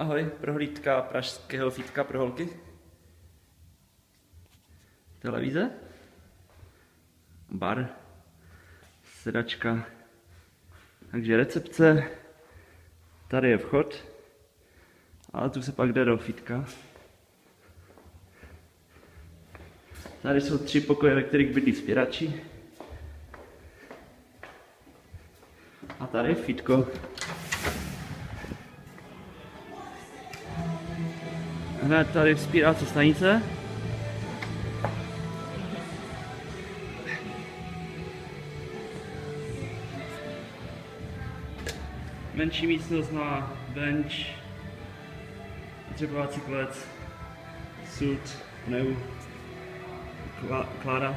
Ahoj, prohlídka pražského fitka pro holky. Televize, bar, sedačka, takže recepce, tady je vchod, ale tu se pak jde do fitka. Tady jsou 3 pokoje, ve kterých bydlí vzpěrači. A tady je fitko. Hned tady vzpírací stanice. Menší místnost na bench, dřepovací klec, sud, pneu, kláda.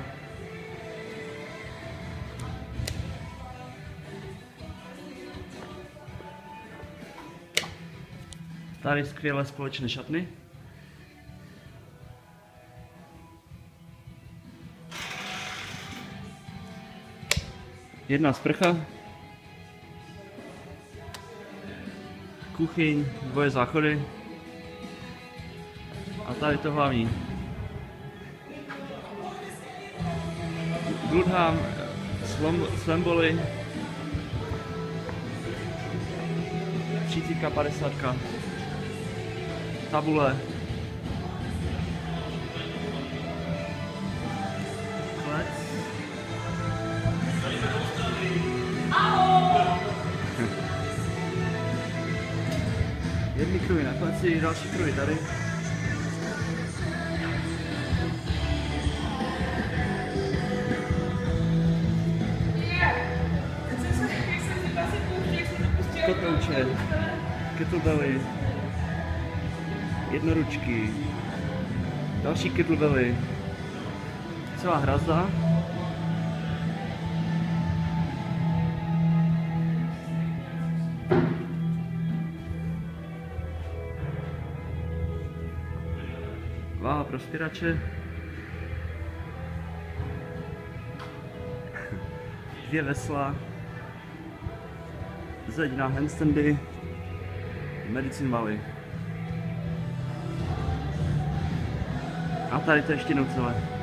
Tady skvělé společné šatny. Jedna sprcha. Kuchyň, 2 záchody. A tady to hlavní. Bloodham, Slamboly, 30, 50, tabule, klec. Jedny kruhy na kleci, další kruhy tady. Kotouče, kettlebelly, jednoručky, další kettlebelly, celá hrazda. Váha pro vzpěrače. 2 vesla. Zeď na handstandy. Medicine Valley. A tady to ještě jednou celé.